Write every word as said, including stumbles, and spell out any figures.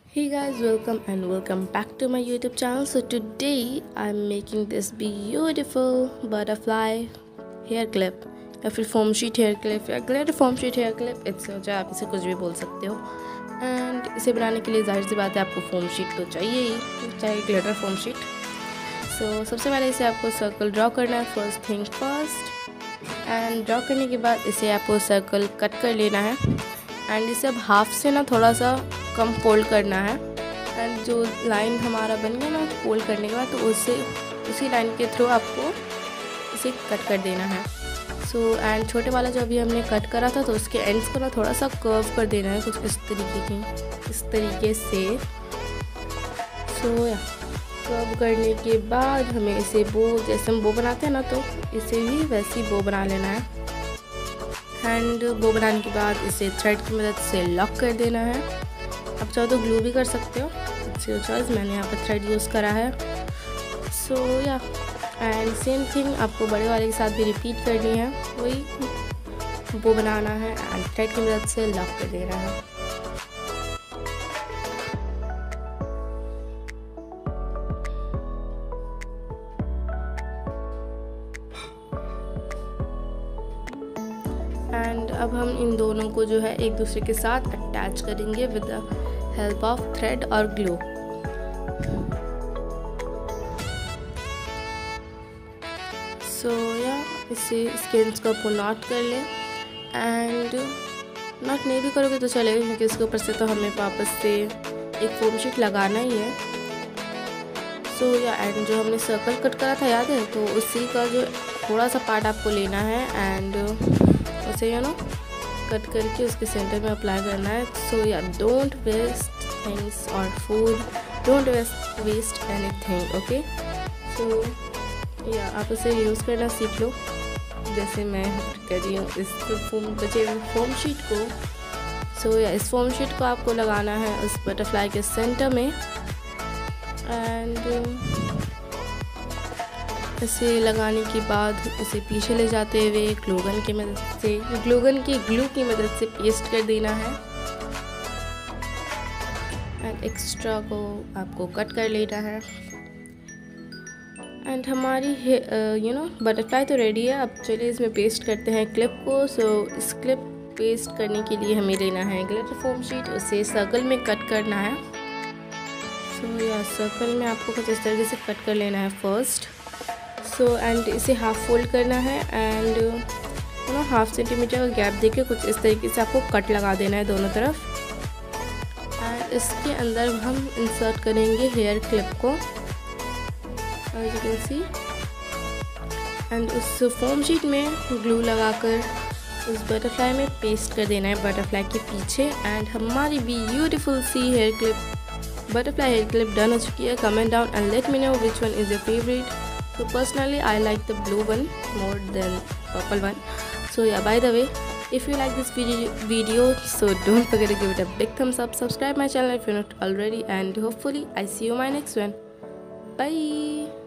Hey guys, welcome and welcome back to my YouTube channel. So today I'm making this beautiful butterfly hair clip या फिर foam sheet hair clip या glitter foam sheet hair clip, इससे हो चाहे आप इसे कुछ भी बोल सकते हो। एंड इसे बनाने के लिए जाहिर सी बात है आपको foam sheet तो चाहिए ही, चाहे glitter foam sheet। सो so, सबसे पहले इसे आपको सर्कल ड्रॉ करना है, first thing first. And draw करने के बाद इसे आपको सर्कल कट कर लेना है एंड इसे अब हाफ से ना थोड़ा सा कम फोल्ड करना है। एंड जो लाइन हमारा बन गया ना फोल्ड करने के बाद, तो उससे उसी लाइन के थ्रू आपको इसे कट कर देना है। सो so, एंड छोटे वाला जो अभी हमने कट करा था तो उसके एंड्स को ना थोड़ा सा कर्व कर देना है, कुछ इस तरीके की इस तरीके से। सो so, या कर्व करने के बाद हमें इसे बो, जैसे हम बो बनाते हैं ना, तो इसे भी वैसी बो बना लेना है। एंड बो बनाने के बाद इसे थ्रेड की मदद से लॉक कर देना है। आप चाहो तो ग्लू भी कर सकते हो, इट्स योर चॉइस। मैंने यहाँ पर थ्रेड यूज़ करा है। सो या एंड सेम थिंग आपको बड़े वाले के साथ भी रिपीट करनी है, वही बो बनाना है एंड थ्रेड की मदद से लॉक कर देना है। एंड अब हम इन दोनों को जो है एक दूसरे के साथ अटैच करेंगे with the help of thread और ग्लू। सो या इसे इसके एंड्स को आपको नॉट कर ले। एंड नॉट नहीं भी करोगे तो चलेगा, क्योंकि इसके ऊपर से तो हमें वापस से एक फोम शीट लगाना ही है। सो या एंड जो हमने सर्कल कट करा था याद है, तो उसी का जो थोड़ा सा पार्ट आपको लेना है एंड उसे यू नो कट करके उसके सेंटर में अप्लाई करना है। So yeah don't waste things और food, don't waste waste anything, okay. So yeah आप उसे यूज़ करना सीख लो, जैसे मैं कर रही हूँ इस फोम बचे हुए फोम शीट को। सो या इस फोम शीट को आपको लगाना है उस बटरफ्लाई के सेंटर में। एंड इसे लगाने के बाद इसे पीछे ले जाते हुए ग्लूगन की मदद से ग्लूगन की ग्लू की मदद से पेस्ट कर देना है। एंड एक्स्ट्रा को आपको कट कर लेना है। एंड हमारी यू नो बटरफ्लाई तो रेडी है। अब चलिए इसमें पेस्ट करते हैं क्लिप को। सो so, इस क्लिप पेस्ट करने के लिए हमें लेना है ग्लिटर फोम शीट, उसे सर्कल में कट करना है। सो so, या सर्कल में आपको कुछ इस तरीके से कट कर लेना है फर्स्ट। सो so, एंड इसे हाफ फोल्ड करना है and you know half centimetre का गैप देके कुछ इस तरीके से आपको कट लगा देना है दोनों तरफ। एंड इसके अंदर हम इंसर्ट करेंगे हेयर क्लिप को, as you can see. And उस फोम शीट में ग्लू लगाकर उस बटरफ्लाई में पेस्ट कर देना है बटरफ्लाई के पीछे। एंड हमारी ब्यूटीफुल सी hair clip butterfly hair clip done हो चुकी है। Comment down and let me know which one is your favourite. So personally I like the blue one more than purple one. So yeah, by the way, if you like this video video so don't forget to give it a big thumbs up, subscribe my channel if you're not already, and hopefully I see you in my next one. Bye.